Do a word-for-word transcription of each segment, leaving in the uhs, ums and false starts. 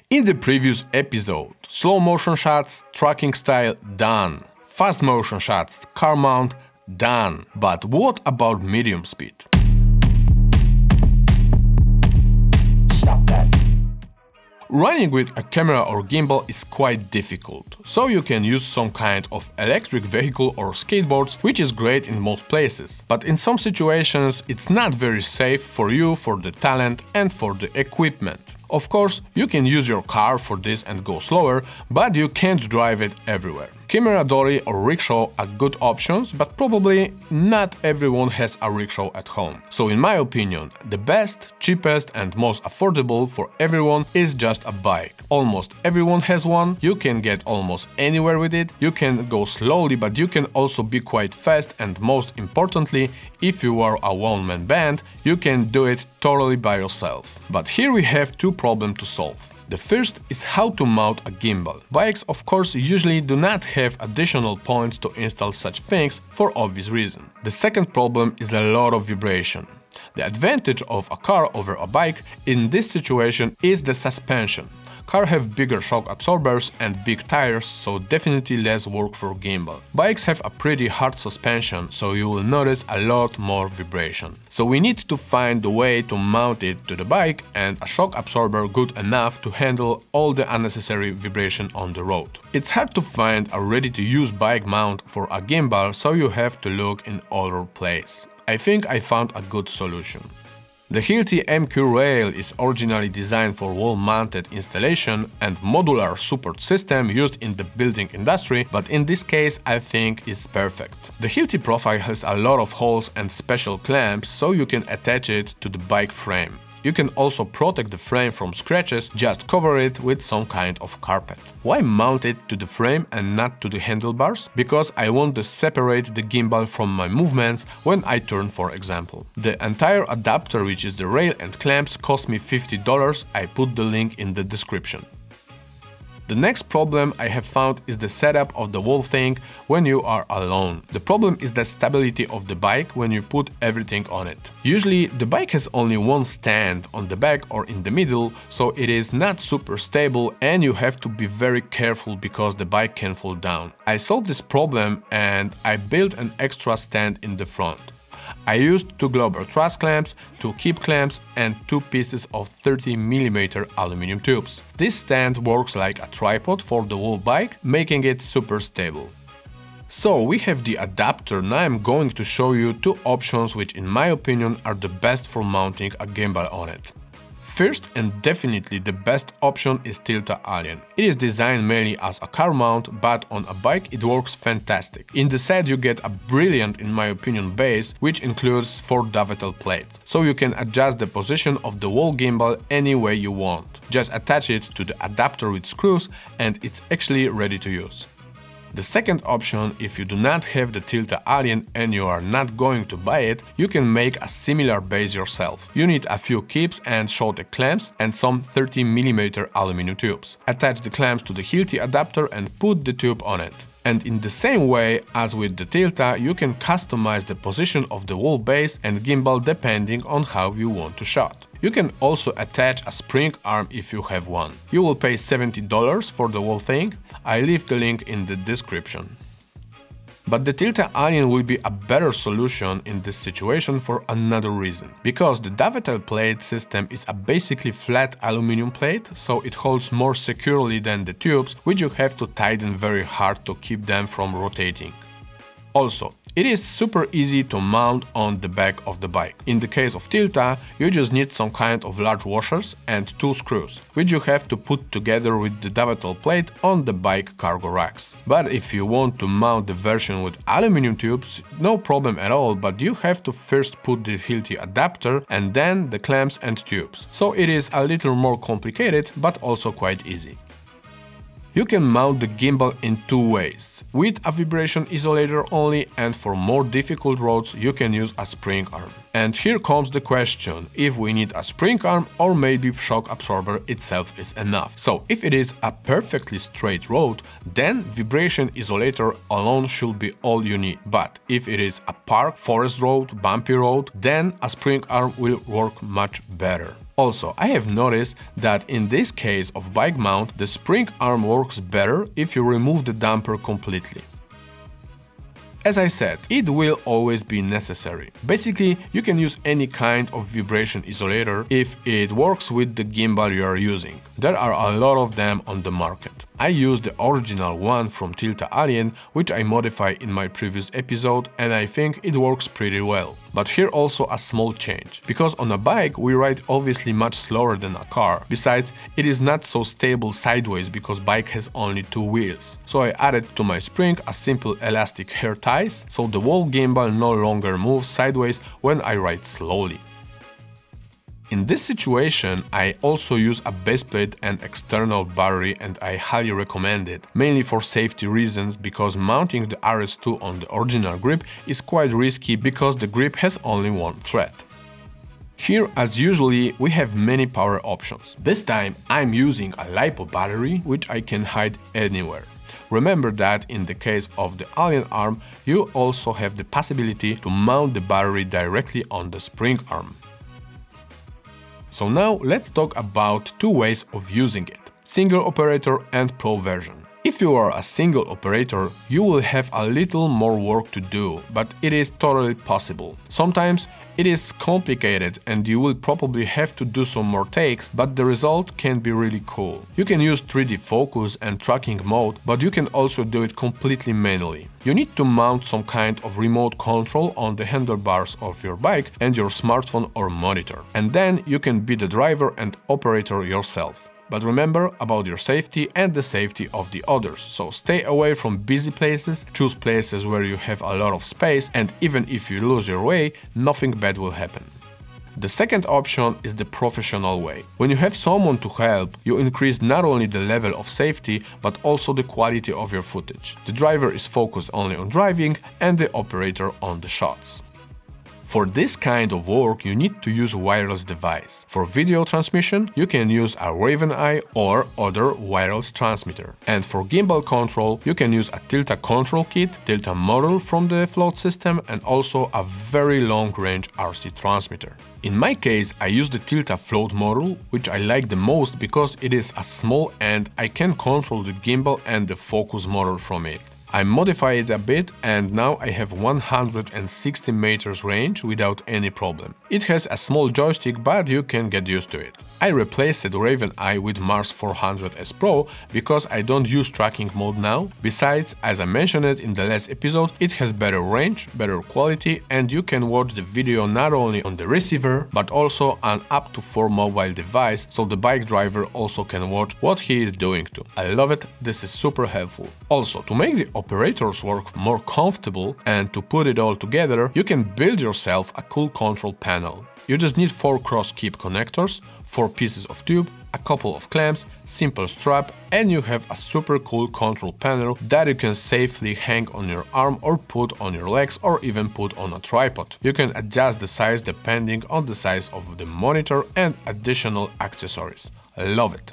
In the previous episode, slow motion shots, tracking style, done. Fast motion shots, car mount, done. But what about medium speed? Stop that. Running with a camera or gimbal is quite difficult, so you can use some kind of electric vehicle or skateboards, which is great in most places. But in some situations it's not very safe for you, for the talent and for the equipment. Of course, you can use your car for this and go slower, but you can't drive it everywhere. Camera dolly or rickshaw are good options, but probably not everyone has a rickshaw at home. So in my opinion, the best, cheapest and most affordable for everyone is just a bike. Almost everyone has one, you can get almost anywhere with it, you can go slowly, but you can also be quite fast, and most importantly, if you are a one-man band, you can do it totally by yourself. But here we have two problems to solve. The first is how to mount a gimbal. Bikes, of course, usually do not have additional points to install such things for obvious reason. The second problem is a lot of vibration. The advantage of a car over a bike in this situation is the suspension. Cars have bigger shock absorbers and big tires, so definitely less work for gimbal. Bikes have a pretty hard suspension, so you will notice a lot more vibration. So we need to find a way to mount it to the bike and a shock absorber good enough to handle all the unnecessary vibration on the road. It's hard to find a ready-to-use bike mount for a gimbal, so you have to look in other places. I think I found a good solution. The Hilti M Q rail is originally designed for wall-mounted installation and modular support system used in the building industry, but in this case I think it's perfect. The Hilti profile has a lot of holes and special clamps, so you can attach it to the bike frame. You can also protect the frame from scratches, just cover it with some kind of carpet. Why mount it to the frame and not to the handlebars? Because I want to separate the gimbal from my movements when I turn, for example. The entire adapter, which is the rail and clamps, cost me fifty dollars, I put the link in the description. The next problem I have found is the setup of the whole thing when you are alone. The problem is the stability of the bike when you put everything on it. Usually the bike has only one stand on the back or in the middle, so it is not super stable and you have to be very careful because the bike can fall down. I solved this problem and I built an extra stand in the front. I used two Glauber truss clamps, two keep clamps and two pieces of thirty millimeter aluminum tubes. This stand works like a tripod for the whole bike, making it super stable. So we have the adapter. Now I'm going to show you two options which in my opinion are the best for mounting a gimbal on it. First and definitely the best option is Tilta Alien. It is designed mainly as a car mount, but on a bike it works fantastic. In the set you get a brilliant, in my opinion, base, which includes four dovetail plates, so you can adjust the position of the whole gimbal any way you want. Just attach it to the adapter with screws and it's actually ready to use. The second option, if you do not have the Tilta Alien and you are not going to buy it, you can make a similar base yourself. You need a few keeps and shorter clamps and some thirty millimeter aluminum tubes. Attach the clamps to the Hilti adapter and put the tube on it. And in the same way as with the Tilta, you can customize the position of the whole base and gimbal depending on how you want to shot. You can also attach a spring arm if you have one. You will pay seventy dollars for the whole thing. I leave the link in the description. But the Tilta Alien will be a better solution in this situation for another reason. Because the dovetail plate system is a basically flat aluminum plate, so it holds more securely than the tubes, which you have to tighten very hard to keep them from rotating. Also, it is super easy to mount on the back of the bike. In the case of Tilta, you just need some kind of large washers and two screws, which you have to put together with the dovetail plate on the bike cargo racks. But if you want to mount the version with aluminum tubes, no problem at all, but you have to first put the Hilti adapter and then the clamps and tubes. So it is a little more complicated, but also quite easy. You can mount the gimbal in two ways, with a vibration isolator only, and for more difficult roads you can use a spring arm. And here comes the question, if we need a spring arm or maybe shock absorber itself is enough. So if it is a perfectly straight road, then vibration isolator alone should be all you need. But if it is a park, forest road, bumpy road, then a spring arm will work much better. Also, I have noticed that in this case of bike mount, the spring arm works better if you remove the damper completely. As I said, it will always be necessary. Basically, you can use any kind of vibration isolator if it works with the gimbal you are using. There are a lot of them on the market. I use the original one from Tilta Alien, which I modified in my previous episode, and I think it works pretty well. But here also a small change, because on a bike we ride obviously much slower than a car. Besides, it is not so stable sideways because bike has only two wheels. So I added to my spring a simple elastic hair ties, so the whole gimbal no longer moves sideways when I ride slowly. In this situation, I also use a base plate and external battery, and I highly recommend it, mainly for safety reasons, because mounting the R S two on the original grip is quite risky because the grip has only one thread. Here, as usually, we have many power options. This time I'm using a LiPo battery, which I can hide anywhere. Remember that in the case of the Alien arm, you also have the possibility to mount the battery directly on the spring arm. So now let's talk about two ways of using it: single operator and pro version. If you are a single operator, you will have a little more work to do, but it is totally possible. Sometimes it is complicated and you will probably have to do some more takes, but the result can be really cool. You can use three D focus and tracking mode, but you can also do it completely manually. You need to mount some kind of remote control on the handlebars of your bike and your smartphone or monitor. And then you can be the driver and operator yourself. But remember about your safety and the safety of the others, so stay away from busy places, choose places where you have a lot of space, and even if you lose your way, nothing bad will happen. The second option is the professional way. When you have someone to help, you increase not only the level of safety, but also the quality of your footage. The driver is focused only on driving and the operator on the shots. For this kind of work, you need to use a wireless device. For video transmission, you can use a Raven Eye or other wireless transmitter. And for gimbal control, you can use a Tilta control kit, Tilta module from the float system, and also a very long-range R C transmitter. In my case, I use the Tilta float module, which I like the most because it is a small and I can control the gimbal and the focus motor from it. I modified it a bit and now I have one hundred sixty meters range without any problem. It has a small joystick, but you can get used to it. I replaced the Raven Eye with Mars four hundred S Pro because I don't use tracking mode now. Besides, as I mentioned in the last episode, it has better range, better quality, and you can watch the video not only on the receiver, but also on up to four mobile device, so the bike driver also can watch what he is doing too. I love it, this is super helpful. Also, to make the operators work more comfortable and to put it all together, you can build yourself a cool control panel. You just need four cross keep connectors, four pieces of tube, a couple of clamps, simple strap, and you have a super cool control panel that you can safely hang on your arm or put on your legs or even put on a tripod. You can adjust the size depending on the size of the monitor and additional accessories. I love it.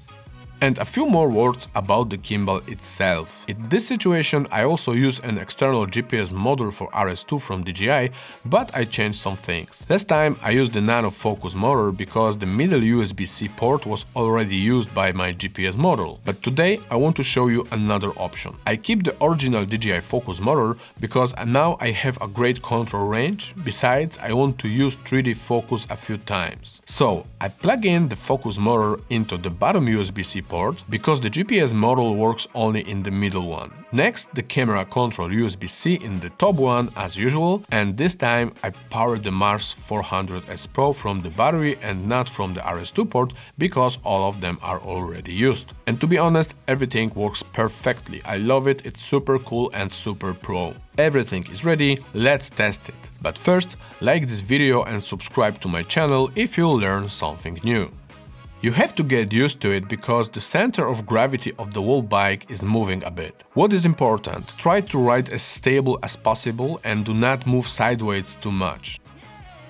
And a few more words about the gimbal itself. In this situation I also use an external G P S module for R S two from D J I, but I changed some things. Last time I used the nano focus motor because the middle U S B C port was already used by my G P S module. But today I want to show you another option. I keep the original D J I focus motor because now I have a great control range. Besides, I want to use three D focus a few times. So I plug in the focus motor into the bottom U S B C port because the G P S module works only in the middle one. Next, the camera control U S B C in the top one as usual, and this time I powered the Mars four hundred S Pro from the battery and not from the R S two port because all of them are already used. And to be honest, everything works perfectly. I love it, it's super cool and super pro. Everything is ready, let's test it. But first, like this video and subscribe to my channel if you learn something new. You have to get used to it because the center of gravity of the whole bike is moving a bit. What is important? Try to ride as stable as possible and do not move sideways too much.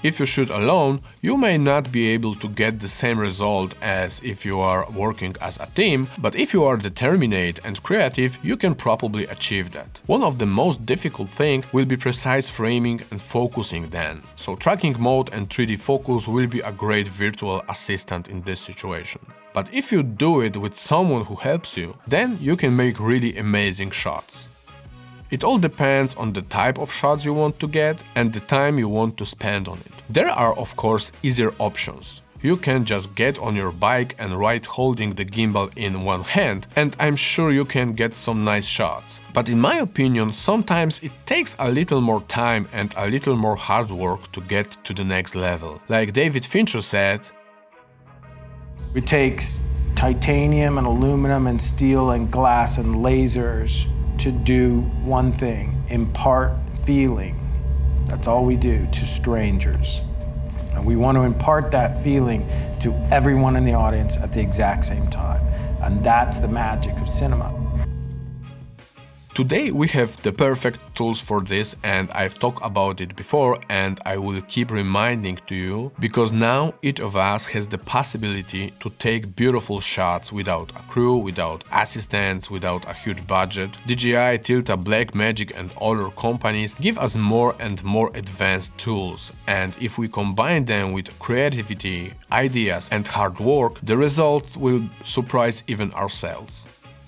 If you shoot alone, you may not be able to get the same result as if you are working as a team, but if you are determined and creative, you can probably achieve that. One of the most difficult things will be precise framing and focusing then, so tracking mode and three D focus will be a great virtual assistant in this situation. But if you do it with someone who helps you, then you can make really amazing shots. It all depends on the type of shots you want to get and the time you want to spend on it. There are of course easier options. You can just get on your bike and ride holding the gimbal in one hand, and I'm sure you can get some nice shots. But in my opinion, sometimes it takes a little more time and a little more hard work to get to the next level. Like David Fincher said, "It takes titanium and aluminum and steel and glass and lasers to do one thing, impart feeling. That's all we do to strangers. And we want to impart that feeling to everyone in the audience at the exact same time. And that's the magic of cinema." Today we have the perfect tools for this, and I've talked about it before and I will keep reminding to you, because now each of us has the possibility to take beautiful shots without a crew, without assistants, without a huge budget. D J I, Tilta, Blackmagic and other companies give us more and more advanced tools, and if we combine them with creativity, ideas and hard work, the results will surprise even ourselves.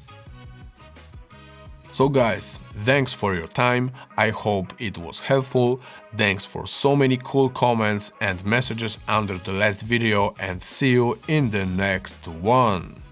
So guys, thanks for your time, I hope it was helpful, thanks for so many cool comments and messages under the last video, and see you in the next one.